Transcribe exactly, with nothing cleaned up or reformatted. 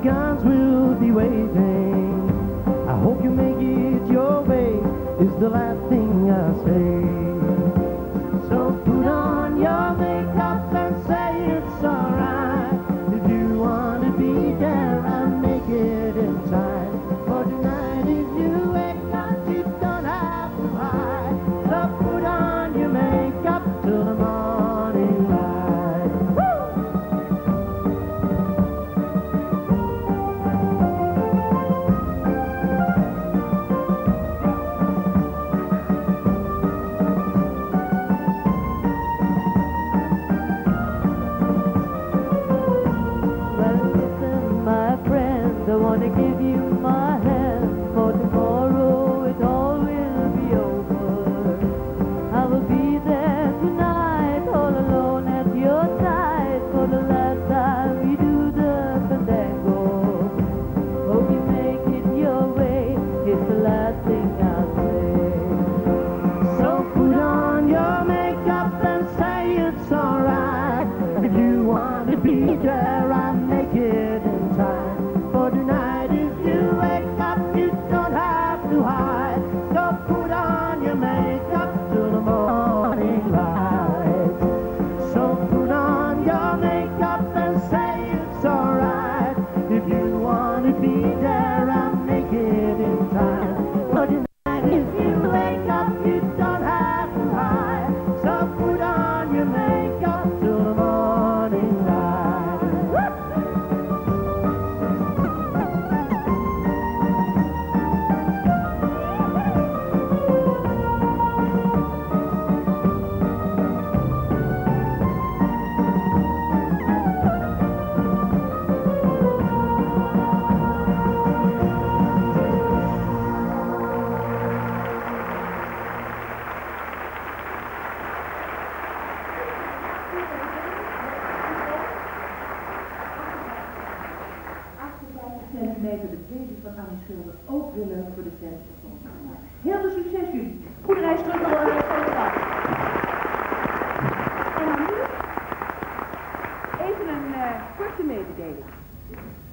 guns will be waiting. I hope you make it your way, is the last thing I say. So put on your makeup and say it's alright. If you want to be there, I'll make it in time. For tonight, if you wake up, you don't have to hide. So put on your makeup till the morning light. Well, listen, my friend, I want to give you my hand. For tomorrow it all will be over. I will be there tonight, all alone at your side. For the last time we do the fandango. Hope you make it your way, it's the last thing I'll say. So put on your makeup and say it's alright. If you want to be there, I'll make it in time. For tonight, if you wake up, you don't have to hide. So put on your makeup till the morning light. So put on your makeup and say it's alright. If you want to be there, I'll make it in time. For tonight, if you wake up, you don't have to hide. So put on your makeup till the morning light. achtenvijftig centimeter de baby van Annie Schilder, ook weer leuk voor de fans van ons gemaakt. Heel veel succes jullie. Goede reis terug naar de dag. En dan nu even een uh, korte mededeling.